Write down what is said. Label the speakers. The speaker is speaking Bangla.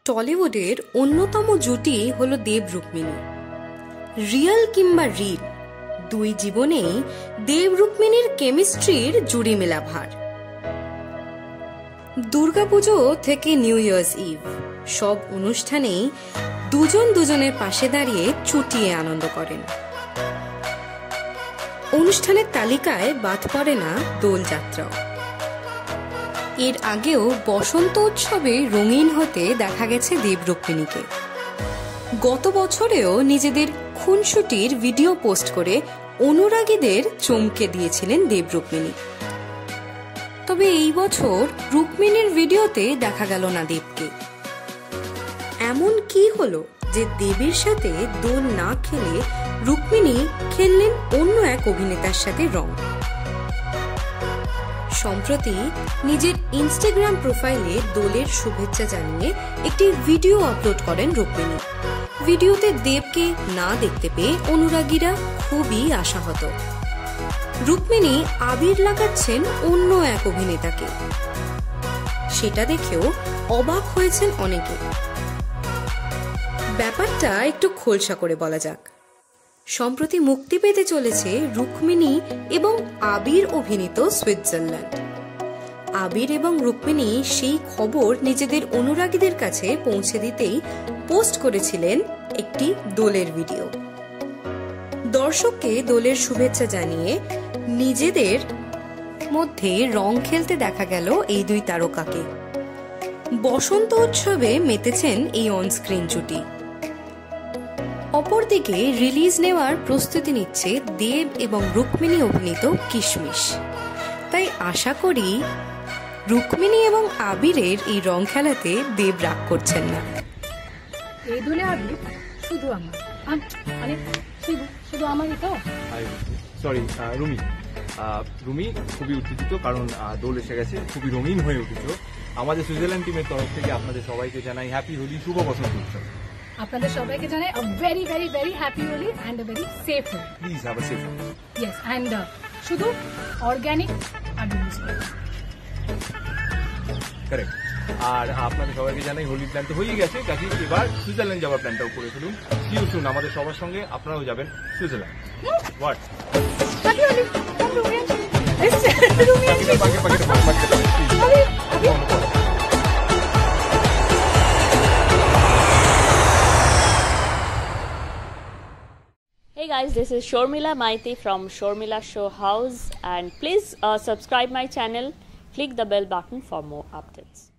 Speaker 1: টলিউডের অন্যতম জুটি হলো দেব রুক্মিণী। রিয়েল কিংবা রিল দুই জীবনেই দেব রুক্মিণীর কেমিস্ট্রির জুড়ি মেলা ভার। দুর্গাপুজো থেকে নিউ ইয়ার্স ইভ সব অনুষ্ঠানেই দুজন দুজনের পাশে দাঁড়িয়ে চুটিয়ে আনন্দ করেন। অনুষ্ঠানের তালিকায় বাদ পড়ে না দোলযাত্রাও। এর আগেও বসন্ত উৎসবে রঙিন হতে দেখা গেছে দেব রুক্মিণীকে। গত বছরেও নিজেদের খুনসুটির ভিডিও পোস্ট করে অনুরাগীদের চমকে দিয়েছিলেন দেব রুক্মিণী। তবে এই বছর রুক্মিণীর ভিডিওতে দেখা গেল না দেবকে। এমন কি হলো যে দেবের সাথে দোল না খেলে রুক্মিণী খেললেন অন্য এক অভিনেতার সাথে রং? সম্প্রতি নিজের ইনস্টাগ্রাম প্রোফাইলে দোলের শুভেচ্ছা জানিয়ে একটি ভিডিও আপলোড করেন রুক্মিণী। ভিডিওতে দেবকে না দেখতে পেয়ে অনুরাগীরা খুবই আশাহত। রুক্মিণী আবির লাগাচ্ছেন অন্য এক অভিনেতাকে, সেটা দেখেও অবাক হয়েছেন অনেকে। ব্যাপারটা একটু খোলসা করে বলা যাক। সম্প্রতি মুক্তি পেতে চলেছে রুক্মিণী এবং আবির অভিনীত সুইজারল্যান্ড। আবির এবং রুক্মিণী সেই খবর নিজেদের অনুরাগীদের কাছে পৌঁছে দিতেই পোস্ট করেছিলেন একটি দোলের ভিডিও। দর্শককে দোলের শুভেচ্ছা জানিয়ে নিজেদের মধ্যে রং খেলতে দেখা গেল এই দুই তারকাকে। বসন্ত উৎসবে মেতেছেন এই অনস্ক্রিন জুটি। অপরদিকে রিলিজ নেওয়ার প্রস্তুতি নিচ্ছে দেব এবং রুক্মিণী অভিনীত কিশমিশ। তাই আশা করি রুক্মিণী এবং আবিরের এই রং খেলাতে দেব রাগ করছেন না।
Speaker 2: এই দোলে আবির শুধু আমার, মানে শুধু আমারই তো।
Speaker 3: সরি রুমি, রুমি খুবই উত্তেজিত কারণ দোল এসে গেছে, খুবই রঙিন হয়ে উঠেছ। আমাদের সুইজারল্যান্ড টিমের তরফ থেকে আপনাদের সবাইকে জানাই হ্যাপি হোলি, শুভ বসন্ত উৎসব।
Speaker 2: আপনাদের সবাইকে জানাই a very very very happy Holi and a very safe Holi.
Speaker 3: Please have a safe Holi.
Speaker 2: Yes, and শুধু অর্গানিক আর ইউজ করুন।
Speaker 3: কারেক্ট। আর আপনাদের সবাইকে জানাই হোলি প্ল্যান তো হয়েই গেছে, কাজে এবার সুইজারল্যান্ড যাওয়ার প্ল্যানটাও করে ফেলুন। সি ইউ সুন, আমাদের সবার সঙ্গে আপনারাও যাবেন Switzerland. What?
Speaker 2: Happy Holi.
Speaker 4: Hey guys, this is Shormila Maiti from Shormila Show House, and please subscribe my channel, click the bell button for more updates.